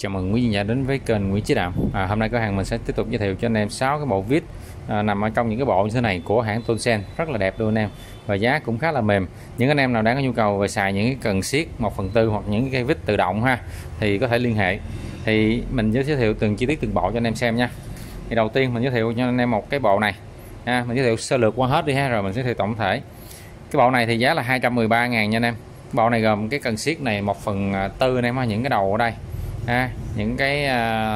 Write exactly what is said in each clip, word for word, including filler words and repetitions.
Chào mừng quý vị đã đến với kênh Nguyễn Chí Đạm. À, hôm nay cửa hàng mình sẽ tiếp tục giới thiệu cho anh em sáu cái bộ vít à, nằm ở trong những cái bộ như thế này của hãng Tonsen, rất là đẹp luôn anh em, và giá cũng khá là mềm. Những anh em nào đang có nhu cầu về xài những cái cần siết một phần tư hoặc những cái vít tự động ha, thì có thể liên hệ. Thì mình giới thiệu từng chi tiết từng bộ cho anh em xem nha. Thì đầu tiên mình giới thiệu cho anh em một cái bộ này. À, mình giới thiệu sơ lược qua hết đi ha, rồi mình sẽ giới thiệu tổng thể. Cái bộ này thì giá là hai trăm mười ba ngàn nha anh em. Bộ này gồm cái cần siết này một phần tư anh em ha, những cái đầu ở đây. Ha, những cái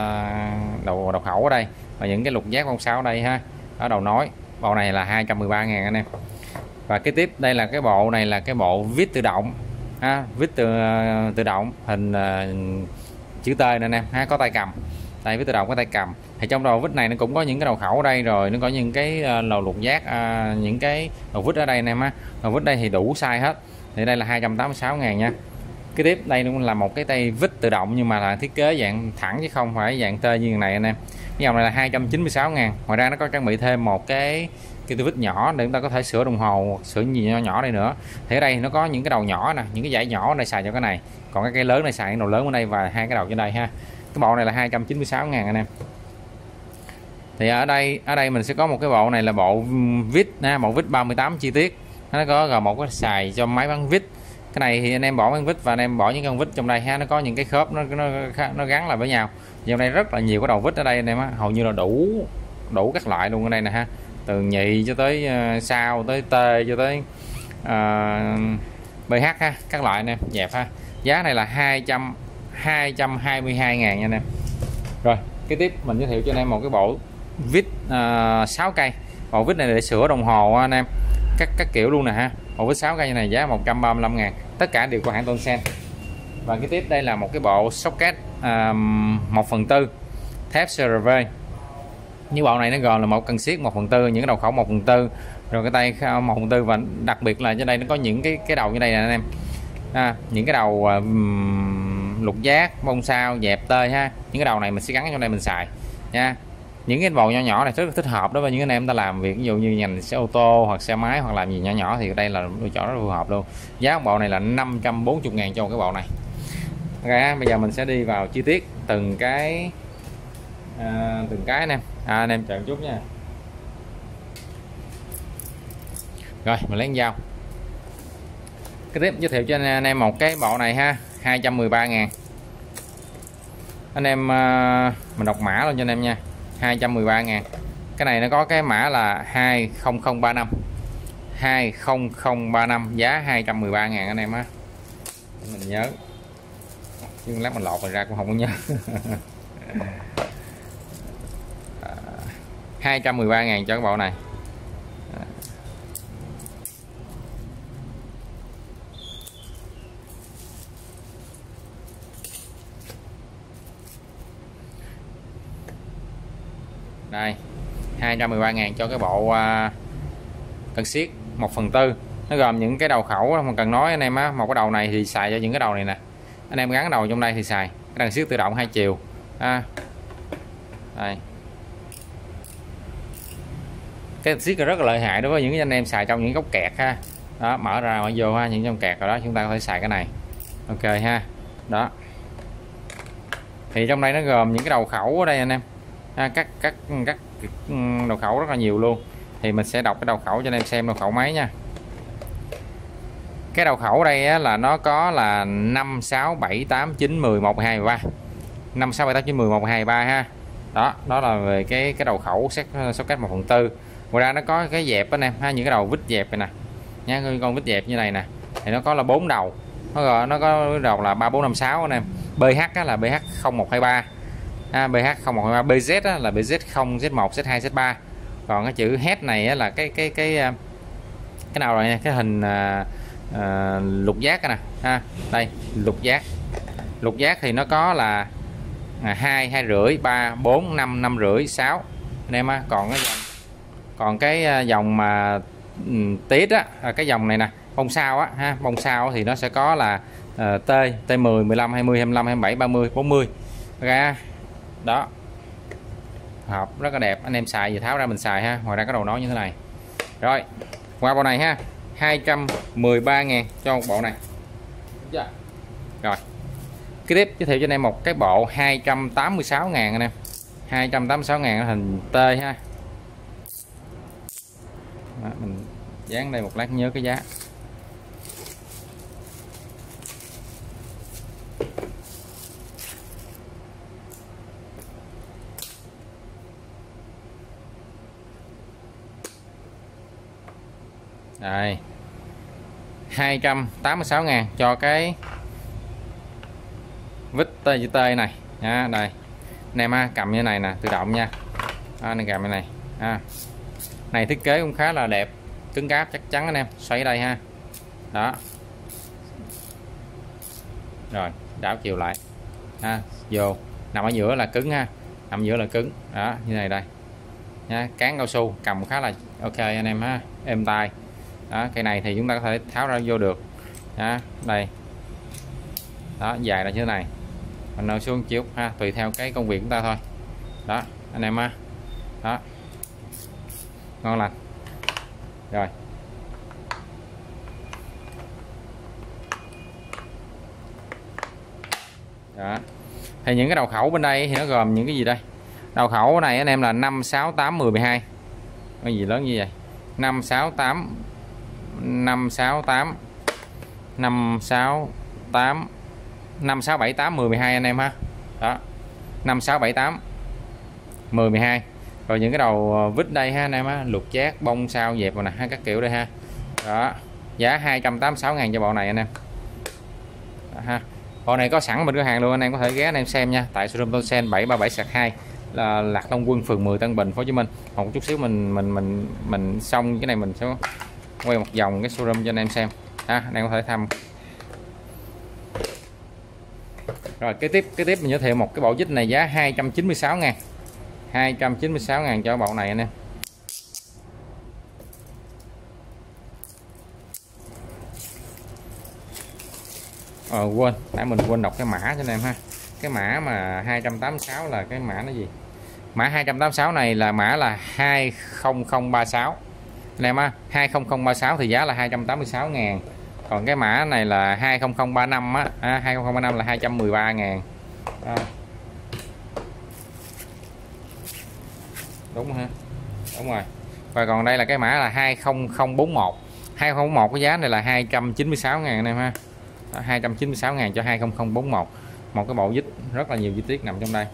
đầu đầu khẩu ở đây và những cái lục giác con sáu ở đây ha, ở đầu nối. Bộ này là hai trăm mười ba ngàn anh em. Và kế tiếp đây là cái bộ này là cái bộ vít tự động ha, vít tự tự động hình uh, chữ T nè anh em ha, có tay cầm. Đây, vít tự động có tay cầm. Thì trong đầu vít này nó cũng có những cái đầu khẩu ở đây, rồi nó có những cái đầu lục giác, uh, những cái đầu vít ở đây anh em ha. Đầu vít đây thì đủ size hết. Thì đây là hai trăm tám mươi sáu ngàn nha. Cái tiếp đây cũng là một cái tay vít tự động nhưng mà là thiết kế dạng thẳng chứ không phải dạng tê như này anh em. Cái dòng này là hai trăm chín mươi sáu ngàn. Ngoài ra nó có trang bị thêm một cái cái tay vít nhỏ để chúng ta có thể sửa đồng hồ, sửa gì nhỏ nhỏ đây nữa. Thì ở đây nó có những cái đầu nhỏ nè, những cái dải nhỏ ở đây xài cho cái này. Còn cái cây lớn này xài cái đầu lớn ở đây và hai cái đầu trên đây ha. Cái bộ này là hai trăm chín mươi sáu ngàn anh em. Thì ở đây ở đây mình sẽ có một cái bộ này là bộ vít nha, bộ vít ba mươi tám chi tiết. Nó có gồm một cái xài cho máy bán vít. Cái này thì anh em bỏ cái vít và anh em bỏ những con vít trong đây ha, nó có những cái khớp nó nó nó gắn lại với nhau. Trong đây rất là nhiều cái đầu vít ở đây anh em á, hầu như là đủ đủ các loại luôn ở đây nè ha, từ nhị cho tới uh, sao tới T cho tới uh, bê hát ha, các loại anh em dẹp ha. Giá này là hai trăm hai trăm hai mươi hai ngàn nha anh em. Rồi kế tiếp mình giới thiệu cho anh em một cái bộ vít uh, sáu cây. Bộ vít này để sửa đồng hồ anh em, các các kiểu luôn nè ha. Bộ vít sáu cây này giá một trăm ba mươi lăm ngàn, tất cả đều của hãng Tonsen. Và cái tiếp đây là một cái bộ socket um, một phần tư thép xê rờ vê. Như bộ này nó gồm là một cần siết một phần tư, những cái đầu khẩu một phần tư, rồi cái tay một phần tư, và đặc biệt là trên đây nó có những cái cái đầu như đây nè anh em. À, những cái đầu um, lục giác, bông sao, dẹp tơi ha. Những cái đầu này mình sẽ gắn trong đây mình xài nha. Những cái bộ nhỏ nhỏ này rất là thích hợp đối với những anh em ta làm việc ví dụ như ngành xe ô tô hoặc xe máy hoặc làm gì nhỏ nhỏ, thì đây là lựa chọn rất là phù hợp luôn. Giá bộ này là năm trăm bốn mươi ngàn cho một cái bộ này. Ok, bây giờ mình sẽ đi vào chi tiết từng cái à, từng cái anh em. À, anh em chờ một chút nha. Rồi mình lấy con dao. Cái tiếp giới thiệu cho anh em một cái bộ này ha, hai trăm mười ba ngàn. Anh em mình đọc mã luôn cho anh em nha. hai trăm mười ba ngàn. Cái này nó có cái mã là hai không không ba năm. hai không không ba năm, giá hai trăm mười ba ngàn anh em á. Mình nhớ. Chứ lát mình lọt rồi ra cũng không có nhớ. hai trăm mười ba ngàn cho cái bộ này. Đây, hai trăm mười ba ngàn cho cái bộ uh, cần siết một phần tư. Nó gồm những cái đầu khẩu mà cần nói anh em á, một cái đầu này thì xài cho những cái đầu này nè. Anh em gắn đầu trong đây thì xài. Cái cần siết tự động hai chiều. À. Đây. Cái cần siết rất là lợi hại đối với những anh em xài trong những góc kẹt ha. Đó, mở ra mở vô ha, những trong kẹt rồi đó chúng ta có thể xài cái này. Ok ha. Đó. Thì trong đây nó gồm những cái đầu khẩu ở đây anh em. À, các các các đầu khẩu rất là nhiều luôn. Thì mình sẽ đọc cái đầu khẩu cho anh em xem đầu khẩu máy nha. Cái đầu khẩu ở đây á, là nó có là năm sáu bảy tám chín mười một mười hai mười ba. năm sáu bảy tám chín mười một mười hai mười ba ha. Đó, đó là về cái cái đầu khẩu socket một phần tư. Ngoài ra nó có cái dẹp anh em ha, những cái đầu vít dẹp này nè. Nha, con vít dẹp như này nè. Thì nó có là bốn đầu. Nó gọi nó có đầu là ba bốn năm sáu anh em. bê hát á, là bê hát không một hai ba. À, bê hát không một hai ba, bê zét á, là bê zét không, zét một, zét hai, zét ba. Còn cái chữ head này á, là cái cái cái cái nào rồi nha, cái hình à, à, lục giác nè ha. Đây lục giác, lục giác thì nó có là à, hai, hai rưỡi, ba, bốn, năm, năm rưỡi, sáu anh em á. Còn cái dòng còn cái dòng mà um, tít á, cái dòng này nè, bông sao á ha, bông sao thì nó sẽ có là uh, T, T mười, mười lăm, hai mươi, hai mươi lăm, hai mươi bảy, ba mươi, bốn mươi ra. Đó, hộp rất là đẹp, anh em xài giờ tháo ra mình xài ha. Ngoài ra có đầu nối như thế này. Rồi qua bộ này ha, hai trăm mười ba ngàn cho một bộ này. Rồi Kế tiếp giới thiệu cho anh em một cái bộ hai trăm tám mươi sáu ngàn anh em. hai trăm tám mươi sáu ngàn hình T ha. Đó, mình dán đây một lát nhớ cái giá. Đây, hai trăm tám mươi sáu ngàn cho cái vít T chữ T này nha. Đây anh em ha, cầm như này nè, tự động nha. Đó, anh cầm như này ha. Này thiết kế cũng khá là đẹp, cứng cáp chắc chắn anh em. Xoay đây ha. Đó. Rồi đảo chiều lại ha, vô nằm ở giữa là cứng ha, nằm giữa là cứng. Đó như này đây nha. Cán cao su cầm khá là ok anh em ha, êm tay. Đó, cây này thì chúng ta có thể tháo ra vô được ha. Đây đó, dài là như thế này, mình nâng xuống chiếu ha, tùy theo cái công việc chúng ta thôi. Đó anh em ha. Đó ngon lành. Rồi đó, thì những cái đầu khẩu bên đây thì nó gồm những cái gì đây? Đầu khẩu này anh em là năm, sáu, tám, mười, mười hai. Cái gì lớn như vậy? năm, sáu, tám, năm, sáu, tám, năm, sáu, tám, năm, sáu, bảy, tám, mười, mười hai anh em ha. Đó năm, sáu, bảy, tám, mười, mười hai. Rồi những cái đầu vít đây ha anh em ha, lục chát, bông sao dẹp rồi nè ha, các kiểu đây ha. Đó giá hai trăm tám mươi sáu ngàn cho bộ này anh em. Đó, ha. Bộ này có sẵn bên cửa hàng luôn, anh em có thể ghé anh em xem nha, tại showroom Tôn Sen bảy ba bảy hai là Lạc Long Quân, phường mười, Tân Bình, Thành phố Hồ Chí Minh. Một chút xíu mình mình mình mình xong cái này mình sẽ quay một vòng cái showroom cho anh em xem ha, anh em có thể thăm. Rồi kế tiếp kế tiếp mình giới thiệu một cái bộ vít này giá hai trăm chín mươi sáu ngàn. hai trăm chín mươi sáu ngàn cho bộ này anh em. Ờ quên, nãy mình quên đọc cái mã cho anh em ha. Cái mã mà hai trăm tám mươi sáu là cái mã nó gì? Mã hai trăm tám mươi sáu này là mã là hai không không ba sáu. Anh em ha, hai không không ba sáu thì giá là hai trăm tám mươi sáu ngàn. Còn cái mã này là hai không không ba năm á, à, hai không không ba năm là hai trăm mười ba ngàn. À. Đúng ha. Đúng rồi. Và còn đây là cái mã là hai không không bốn mốt. hai không không bốn mốt cái giá này là hai trăm chín mươi sáu ngàn anh em ha. Đó, hai trăm chín mươi sáu ngàn cho hai không không bốn mốt. Một cái bộ vít rất là nhiều chi tiết nằm trong đây.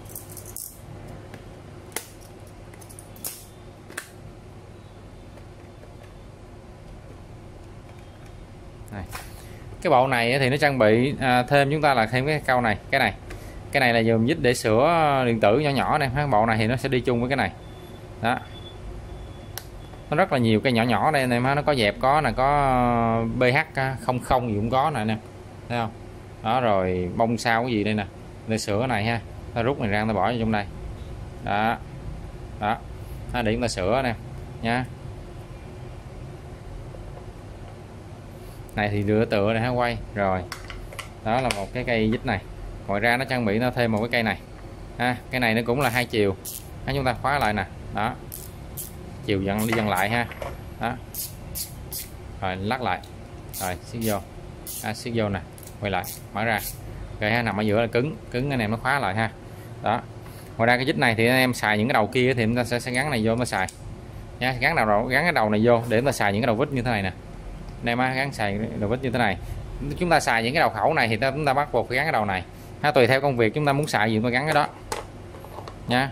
Này. Cái bộ này thì nó trang bị à, thêm chúng ta là thêm cái câu này, cái này. Cái này là dùng vít để sửa điện tử nhỏ nhỏ này ha. Bộ này thì nó sẽ đi chung với cái này. Đó. Nó rất là nhiều cái nhỏ nhỏ đây anh em ha, nó có dẹp có là có bê hát không không gì cũng có nè anh em. Thấy không? Đó rồi bông sao cái gì đây nè. Để sửa cái này ha. Ta rút này ra ta bỏ vào trong đây. Đó. Đó. Đó để chúng ta sửa nè nha. Này thì đưa tựa này ha, quay rồi. Đó là một cái cây vít này. Ngoài ra nó trang bị nó thêm một cái cây này ha. Cái này nó cũng là hai chiều ha, chúng ta khóa lại nè. Đó chiều dần đi dần lại ha. Đó rồi lắc lại rồi siết vô, à, siết vô nè, quay lại mở ra rồi ha, nằm ở giữa là cứng cứng anh em nó khóa lại ha. Đó ngoài ra cái vít này thì anh em xài những cái đầu kia thì chúng ta sẽ, sẽ gắn này vô mà xài nha, gắn đầu gắn cái đầu này vô để chúng ta xài những cái đầu vít như thế này nè. Đây má gắn xài đầu vít như thế này. Chúng ta xài những cái đầu khẩu này thì ta, chúng ta bắt buộc phải gắn cái đầu này ha, tùy theo công việc chúng ta muốn xài gì chúng ta gắn cái đó nha.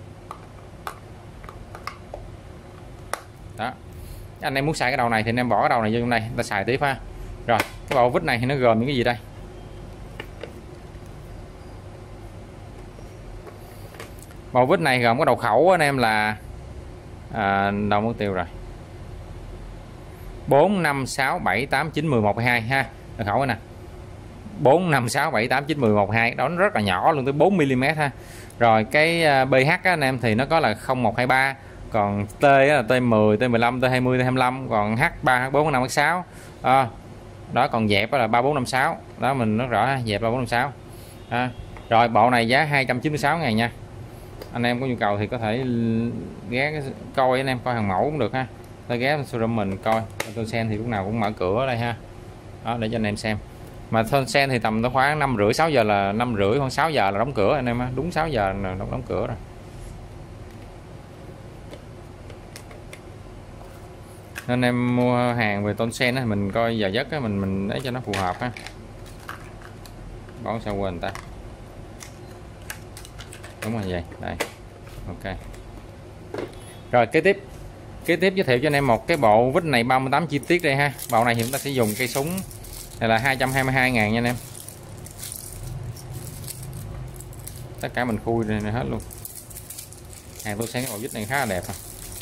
Đó anh em muốn xài cái đầu này thì anh em bỏ cái đầu này vô trong đây ta xài tiếp ha. Rồi cái bộ vít này thì nó gồm những cái gì đây? Bộ vít này gồm có đầu khẩu anh em là à, đầu mất tiêu rồi, bốn, năm, sáu, bảy, tám, chín, mười, một, mười hai ha. Đầu khẩu nè bốn, năm, sáu, bảy, tám, chín, mười, một, mười hai, đó nó rất là nhỏ luôn, tới bốn mi li mét ha. Rồi cái pê hát á, anh em thì nó có là không một hai ba, còn T là T mười, T mười lăm, T hai mươi, T hai mươi lăm, còn H ba, H bốn, H năm, H sáu. À, đó còn dẹp là ba bốn năm sáu. Đó mình nói rõ ha, dẹp ba bốn năm sáu. À, rồi bộ này giá hai trăm chín mươi sáu ngàn nha. Anh em có nhu cầu thì có thể ghé coi anh em coi hàng mẫu cũng được ha. Ta ghé showroom mình coi. Tôn Sen thì lúc nào cũng mở cửa ở đây ha. Đó để cho anh em xem. Mà Thôn Sen thì tầm khoảng năm rưỡi sáu giờ là năm rưỡi hoặc sáu giờ là đóng cửa anh em á, đúng sáu giờ là đóng, đóng cửa rồi. Nên em mua hàng về Thôn Sen á, mình coi giờ giấc á, mình mình để cho nó phù hợp ha. Bỏ sao quên ta. Đúng rồi vậy, đây. Ok. Rồi kế tiếp. Kế tiếp giới thiệu cho anh em một cái bộ vít này ba mươi tám chi tiết đây ha. Bộ này thì chúng ta sẽ dùng cây súng này là hai trăm hai mươi hai ngàn nha anh em. Tất cả mình khui này hết luôn. Hàng tôi xem cái bộ vít này khá là đẹp ha.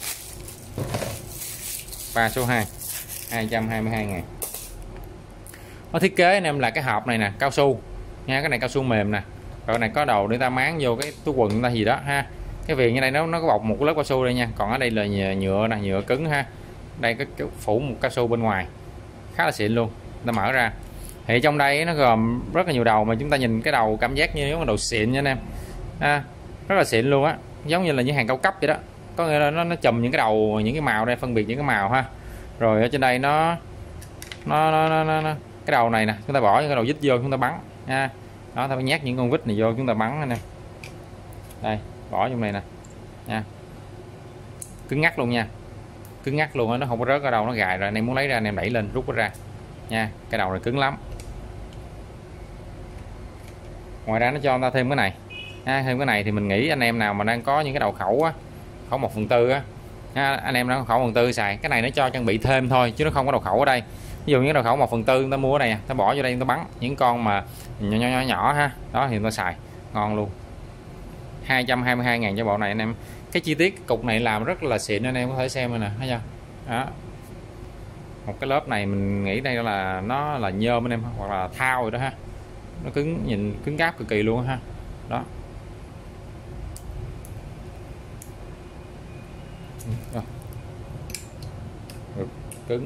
Ba số hai, hai trăm hai mươi hai ngàn. Nó thiết kế anh em là cái hộp này nè, cao su nha, cái này cao su mềm nè. Rồi này có đầu để ta máng vô cái túi quần ta gì đó ha. Cái viền ở đây nó nó có bọc một lớp cao su đây nha, còn ở đây là nhựa nè, nhựa cứng ha. Đây có cái phủ một cao su bên ngoài khá là xịn luôn. Ta mở ra thì trong đây nó gồm rất là nhiều đầu, mà chúng ta nhìn cái đầu cảm giác như giống đầu xịn nha anh em ha, rất là xịn luôn á, giống như là những hàng cao cấp vậy đó. Có nghĩa là nó nó chùm những cái đầu, những cái màu đây, phân biệt những cái màu ha. Rồi ở trên đây nó nó nó, nó, nó, nó. Cái đầu này nè, chúng ta bỏ những cái đầu vít vô chúng ta bắn ha. Đó, ta phải nhét những con vít này vô chúng ta bắn nè. Đây, bỏ trong này nè nha, cứng ngắt luôn nha, cứng ngắt luôn á, nó không có rớt ở đâu, nó gài rồi. Anh em muốn lấy ra anh em đẩy lên rút nó ra nha, cái đầu này cứng lắm. Ngoài ra nó cho ta thêm cái này ha, thêm cái này thì mình nghĩ anh em nào mà đang có những cái đầu khẩu á, khẩu một phần tư á, anh em đang khẩu một phần tư xài cái này, nó cho trang bị thêm thôi chứ nó không có đầu khẩu ở đây. Ví dụ như đầu khẩu một phần tư người ta mua ở đây, ta bỏ vô đây ta bắn những con mà nhỏ nhỏ nhỏ, nhỏ ha, đó thì người ta xài ngon luôn. Hai trăm hai mươi hai ngàn cho bộ này anh em. Cái chi tiết cục này làm rất là xịn, anh em có thể xem nè, thấy chưa đó. Một cái lớp này mình nghĩ đây là nó là nhôm anh em, hoặc là thao rồi đó ha, nó cứng, nhìn cứng cáp cực kỳ luôn ha. Đó, đó. Cứng.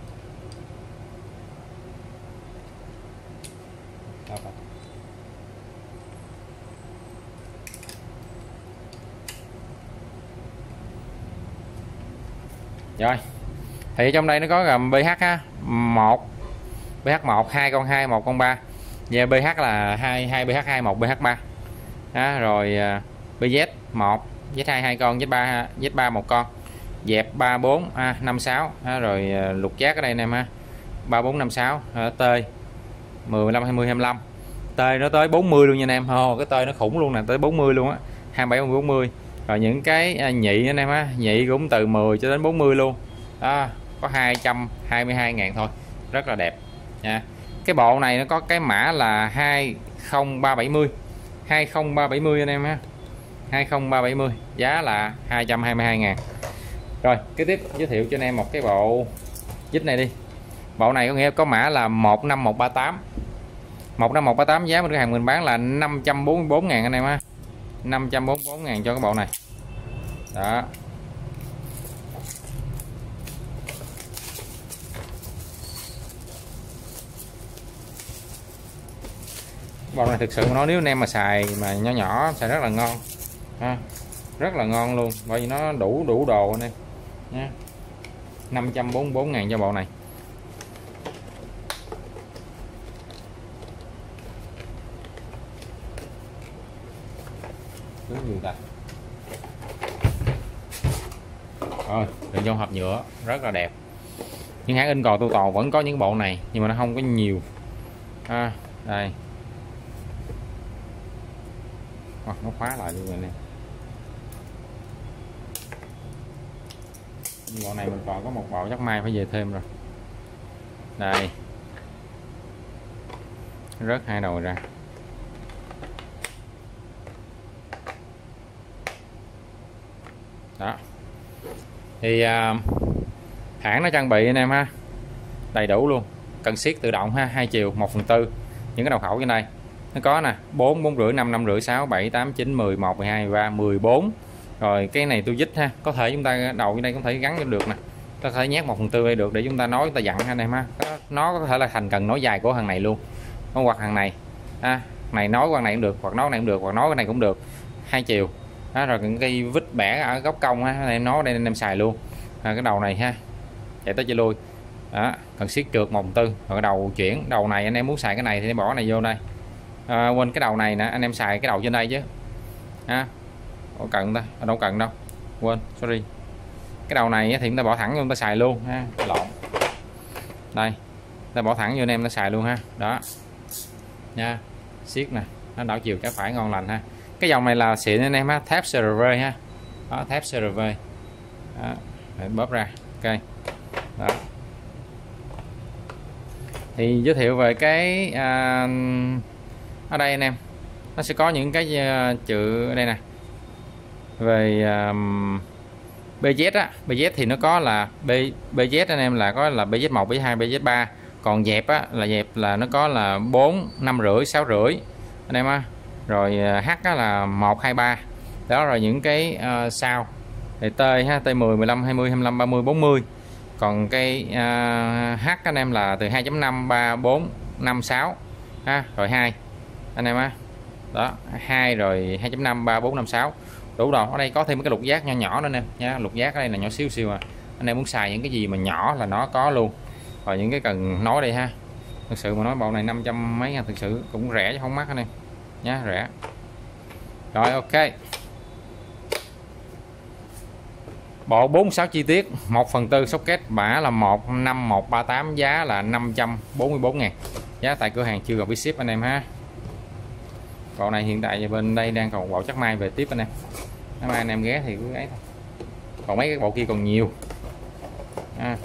Rồi thì trong đây nó có gồm bê hát ha, một bê hát một, hai con hai, một con ba. Và bê hát là hai, hai bê hát hai, một bê hát ba. Đó, rồi bê zét một, zét hai hai con, zét ba, zét ba một con. Dẹp ba bốn, à, năm sáu, à, rồi lục giác ở đây anh em ha. ba bốn năm sáu, à, tơi mười, mười lăm, hai mươi, hai mươi lăm. Tơi nó tới bốn mươi luôn nha anh em. Ồ, cái tơi nó khủng luôn nè, tới bốn mươi luôn á. hai mươi bảy, bốn mươi. Rồi những cái nhị anh em á, nhị cũng từ mười cho đến bốn mươi luôn. Đó, có hai trăm hai mươi hai ngàn thôi, rất là đẹp nha. Cái bộ này nó có cái mã là hai không ba bảy mươi, hai không ba bảy mươi anh em ha, hai không ba bảy mươi, giá là hai trăm hai mươi hai ngàn. Rồi kế tiếp giới thiệu cho anh em một cái bộ vít này đi. Bộ này có nghĩa có mã là một năm một ba tám, một năm một ba tám, giá bên cửa hàng mình bán là năm trăm bốn mươi bốn ngàn anh em ha, năm trăm bốn mươi bốn ngàn cho cái bộ này. Đó, bộ này thực sự mà nói nếu anh em mà xài mà nhỏ nhỏ xài rất là ngon ha, rất là ngon luôn, bởi vì nó đủ đủ đồ anh em nha. năm trăm bốn mươi bốn ngàn cho bộ này. Đúng gì ta. Rồi, đựng trong hộp nhựa rất là đẹp. Những hãng in cò tu tò vẫn có những bộ này nhưng mà nó không có nhiều. À, đây. Hoặc nó khóa lại luôn rồi nè. Bộ này mình còn có một bộ chắc mai phải về thêm rồi. Đây. Rớt hai đầu ra. Đó. Thì uh, hãng nó trang bị anh em ha, đầy đủ luôn, cần siết tự động ha, hai chiều một phần tư. Những cái đầu khẩu trên đây nó có nè, bốn, bốn rưỡi, năm, năm rưỡi, sáu, bảy, tám, chín, mười, một, mười hai, mười ba, mười bốn. Rồi cái này tôi dít ha, có thể chúng ta đầu ở đây có thể gắn cho được nè, có thể nhét một phần tư đây được để chúng ta nói, chúng ta dặn anh em ha. Nó có thể là thành cần nối dài của thằng này luôn, nó hoặc thằng này ha, này nối qua này cũng được, hoặc nối này cũng được, hoặc nối cái này cũng được, hai chiều. Đó, rồi những cây vít bẻ ở góc cong á, này nó đây anh em xài luôn. À, cái đầu này ha, chạy tới chơi lui. đó, cần siết trượt một tư. Rồi cái đầu chuyển, đầu này anh em muốn xài cái này thì bỏ cái này vô đây. À, quên cái đầu này nè, anh em xài cái đầu trên đây chứ ha. Có cần ta, à, đâu cần đâu, quên, sorry. Cái đầu này thì chúng ta bỏ thẳng vô chúng ta xài luôn ha, lộn. Đây, ta bỏ thẳng vô anh em ta xài luôn ha, đó nha, siết nè, nó đảo chiều cái phải ngon lành ha. Cái dòng này là xịn anh em ha, thép xê rờ vê ha, đó, thép xê rờ vê, đó, để bóp ra, ok, đó. Thì giới thiệu về cái à, ở đây anh em, nó sẽ có những cái uh, chữ ở đây nè, về um, bê zét á, bê zét thì nó có là B, bê zét anh em là có là bê zét một, bê zét hai, bê zét ba, còn dẹp á là dẹp là nó có là bốn, năm rưỡi, sáu rưỡi anh em á, rồi H á là một, hai, ba, đó. Rồi những cái uh, sao thì T ha, T mười, mười lăm, hai mươi, hai mươi lăm, ba mươi, bốn mươi, còn cái uh, H anh em là từ hai chấm năm, ba, bốn, năm, sáu ha, rồi hai anh em á, đó, hai rồi hai chấm năm, ba, bốn, năm, sáu đủ rồi. Ở đây có thêm cái lục giác nhỏ nhỏ nữa nè nha, lục giác ở đây là nhỏ xíu xíu à, anh em muốn xài những cái gì mà nhỏ là nó có luôn. Rồi những cái cần nói đây ha, thực sự mà nói bộ này năm trăm mấy ngàn, thực sự cũng rẻ chứ không mắc anh em nhá, rẻ. Rồi ok, bộ bốn mươi sáu chi tiết, một phần tư socket, mã là một năm một ba tám, giá là năm trăm bốn mươi bốn ngàn, giá tại cửa hàng chưa gặp phí ship anh em ha. Bộ này hiện tại bên đây đang còn bộ chắc mai về tiếp anh em, nếu mai anh em ghé thì cứ ấy thôi, còn mấy cái bộ kia còn nhiều à.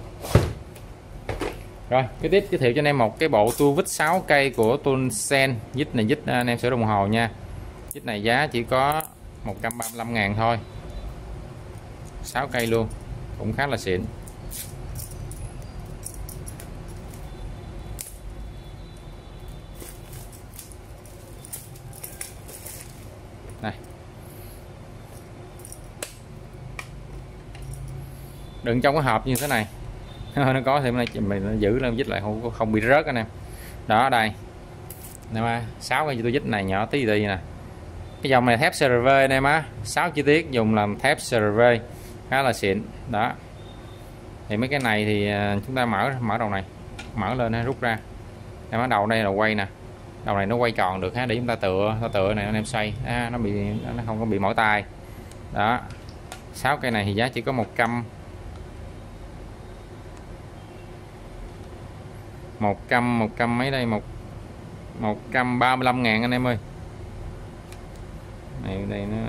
Rồi cái tiếp giới thiệu cho anh em một cái bộ tua vít sáu cây của Tongsen, vít này vít anh em sửa đồng hồ nha, vít này giá chỉ có một trăm ba mươi lăm ngàn thôi, sáu cây luôn, cũng khá là xịn. Này, đựng trong cái hộp như thế này nó có thì này mình nó giữ lên vít lại không không bị rớt anh em. Đó đây nè mà sáu cái vít này nhỏ tí gì nè, cái dòng này thép xê rờ vê anh em á, sáu chi tiết dùng làm thép xê rờ vê khá là xịn đó. Thì mấy cái này thì chúng ta mở mở đầu này, mở lên ha, rút ra em, ở đầu đây là quay nè, đầu này nó quay tròn được ha, để chúng ta tựa, ta tựa này anh em xoay à, nó bị nó không có bị mỏi tay đó. Sáu cây này thì giá chỉ có một trăm một trăm một trăm mấy đây, một một trăm ba mươi lăm ngàn anh em ơi. Này đây nó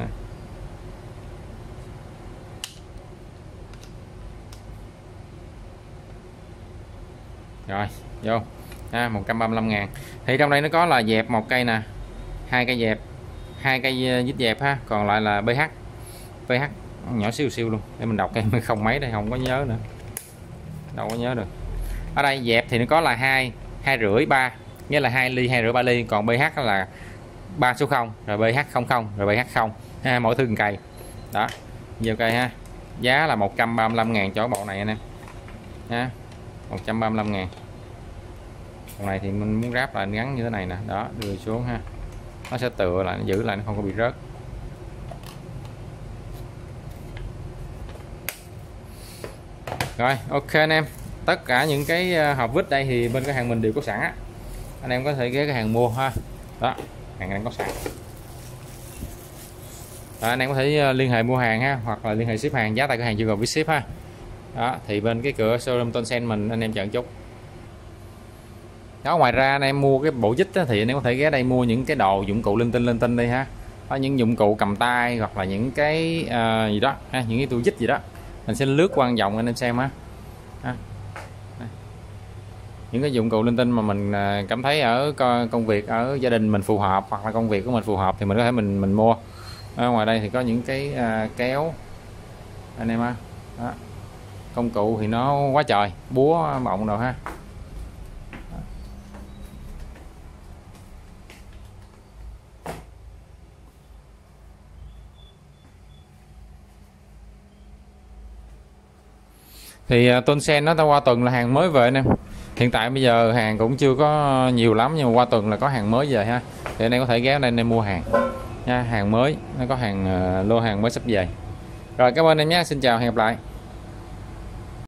rồi vô ha, một trăm ba mươi lăm ngàn. Thì trong đây nó có là dẹp một cây nè, hai cây dẹp, hai cây vít dẹp ha, còn lại là pê hát, pê hát nhỏ siêu siêu luôn, để mình đọc cái không mấy đây không có nhớ nữa, đâu có nhớ được. Ở đây dẹp thì nó có là hai, hai rưỡi, ba, nghĩa là hai ly, hai rưỡi, ba ly, còn pê hát là ba số không, rồi pê hát không không, rồi pê hát không ha, mỗi thứ một cây đó, nhiều cây ha. Giá là một trăm ba mươi lăm ngàn cho bộ này anh em ha, một trăm ba mươi lăm ngàn. Còn này thì mình muốn ráp lại gắn như thế này nè, đó, đưa xuống ha, nó sẽ tựa lại, nó giữ lại, nó không có bị rớt. Rồi ok anh em, tất cả những cái hộp vít đây thì bên cửa hàng mình đều có sẵn á, anh em có thể ghé cái hàng mua ha, đó, hàng đang có sẵn. Đó, anh em có thể liên hệ mua hàng ha, hoặc là liên hệ ship hàng, giá tại cửa hàng chưa gồm với ship ha. Đó thì bên cái cửa showroom Tongsen mình anh em chọn chút. Đó, ngoài ra anh em mua cái bộ vít thì anh em có thể ghé đây mua những cái đồ dụng cụ linh tinh linh tinh đây ha, có những dụng cụ cầm tay hoặc là những cái uh, gì đó ha, những cái tua vít gì đó mình sẽ lướt qua vòng anh em xem ha. Ha. Những cái dụng cụ linh tinh mà mình cảm thấy ở công việc ở gia đình mình phù hợp, hoặc là công việc của mình phù hợp thì mình có thể mình mình mua. Ở ngoài đây thì có những cái uh, kéo anh em ha, đó. Công cụ thì nó quá trời, búa mộng rồi ha. Thì uh, Tongsen nó ta qua tuần là hàng mới về anh em, hiện tại bây giờ hàng cũng chưa có nhiều lắm, nhưng mà qua tuần là có hàng mới về ha, thì anh em có thể ghé đây anh em mua hàng nha, hàng mới nó có hàng uh, lô hàng mới sắp về. Rồi cảm ơn em nhé, xin chào, hẹn gặp lại.